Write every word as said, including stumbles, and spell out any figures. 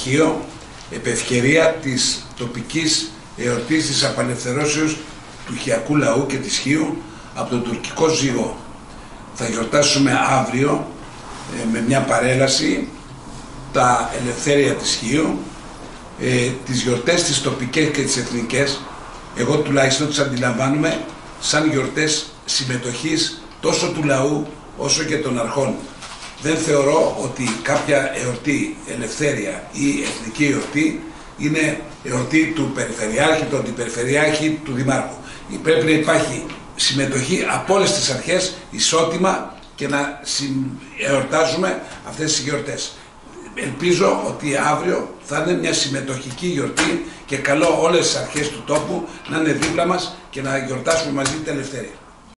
Χίο επ' ευκαιρία της τοπικής εορτής της απελευθερώσεως του χιακού λαού και της Χίου από τον τουρκικό ζυγό. Θα γιορτάσουμε αύριο ε, με μια παρέλαση τα ελευθέρια της Χίου, ε, τις γιορτές τις τοπικές και τις εθνικές. Εγώ τουλάχιστον τις αντιλαμβάνομαι σαν γιορτές συμμετοχής τόσο του λαού όσο και των αρχών. Δεν θεωρώ ότι κάποια εορτή ελευθέρια ή εθνική εορτή είναι εορτή του Περιφερειάρχη, του Αντιπεριφερειάρχη, του Δημάρχου. Πρέπει να υπάρχει συμμετοχή από όλες τις αρχές ισότιμα και να εορτάζουμε αυτές τις γιορτές. Ελπίζω ότι αύριο θα είναι μια συμμετοχική γιορτή και καλώ όλες τις αρχές του τόπου να είναι δίπλα μας και να γιορτάσουμε μαζί την ελευθερία.